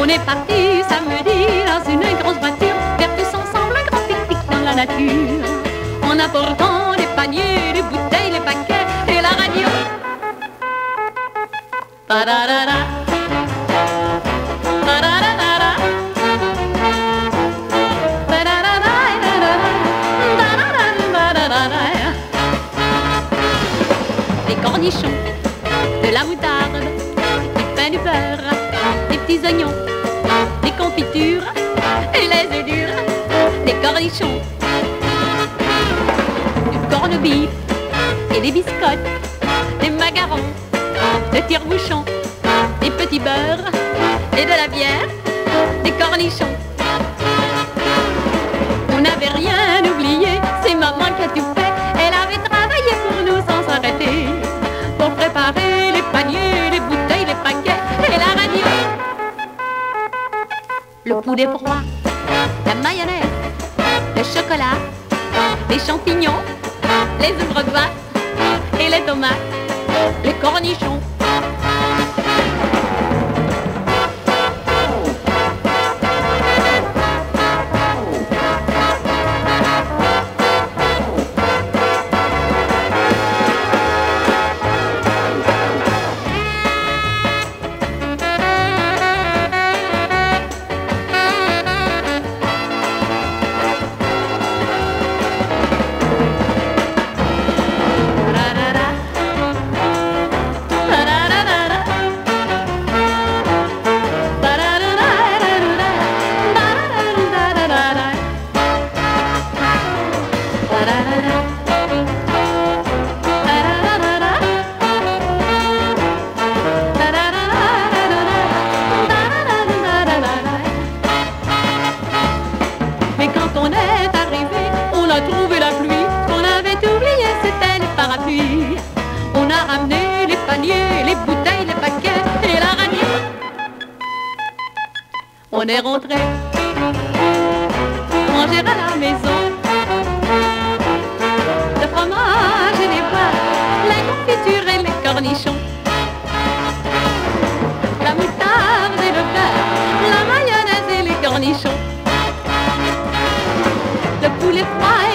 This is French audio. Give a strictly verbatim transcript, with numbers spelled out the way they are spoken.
On est parti samedi dans une grosse voiture, faire tous ensemble un grand pique-nique dans la nature, en apportant les paniers, les bouteilles, les paquets et la radio. Ta-da-da-da. Ta-da-da-da-da. Ta-da-da-da-da-da-da. Des cornichons, de la moutarde, du pain, du beurre, des petits oignons, des confitures et les œufs durs, des cornichons, du corned-beef et des biscottes, des macarons, de tire-bouchons, des petits beurres et de la bière, des cornichons. On n'avait rien oublié, c'est maman qui a tout fait. Elle avait travaillé pour nous sans s'arrêter, pour préparer les paniers, les bouteilles, les paquets et la radio. Le poulet froid, la mayonnaise, le chocolat, les champignons, les œufs breuvas et les tomates, les cornichons. Mais quand on est arrivé, on a trouvé la pluie. Ce qu'on avait oublié, c'était les parapluies. On a ramené les paniers, les bouteilles, les paquets et la radio. On est rentré manger à la maison, le fromage et les beurres, la confiture et les cornichons, la moutarde et le beurre, la mayonnaise et les cornichons, le poulet froid